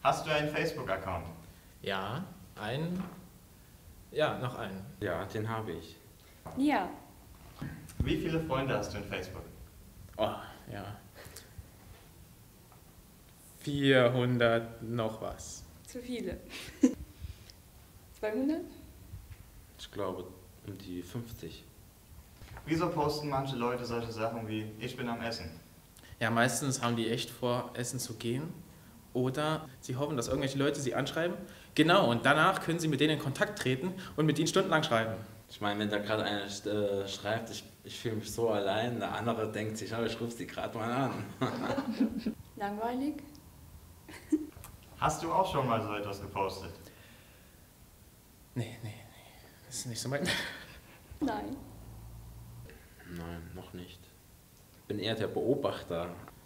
Hast du einen Facebook-Account? Ja, einen. Ja, noch einen. Ja, den habe ich. Ja. Wie viele Freunde hast du in Facebook? Oh, ja. 400 noch was. Zu viele. 200? Ich glaube um die 50. Wieso posten manche Leute solche Sachen wie ich bin am Essen? Ja, meistens haben die echt vor, essen zu gehen. Oder sie hoffen, dass irgendwelche Leute sie anschreiben. Genau, und danach können sie mit denen in Kontakt treten und mit ihnen stundenlang schreiben. Ich meine, wenn da gerade einer schreibt, ich fühle mich so allein, der andere denkt sich, oh, ich rufe sie gerade mal an. Langweilig? Hast du auch schon mal so etwas gepostet? Nee. Das ist nicht so mein. Nein. Nein, noch nicht. Ich bin eher der Beobachter.